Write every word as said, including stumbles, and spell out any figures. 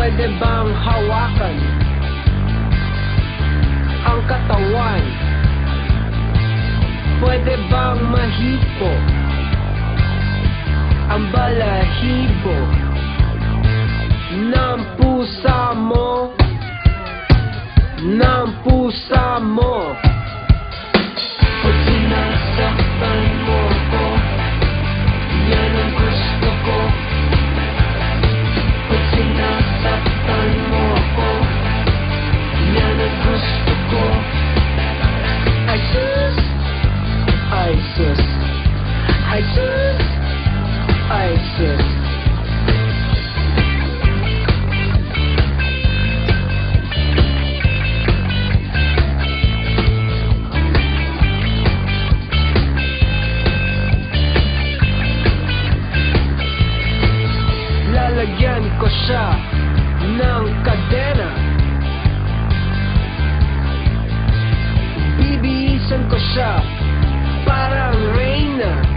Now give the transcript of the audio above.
Pwede bang hawakan ang katawan? Pwede bang mahipo ang balahibo ng pusa mo? Ng pusa mo. Pag sinasaktan mo ko, yan ang gusto ko. Pag sinasaktan mo ko, yan ang gusto ko. Ay sus, ay sus, ay sus, ay sus. Lalagyan ko siya ng kadena, bibihisan ko siya parang reyna.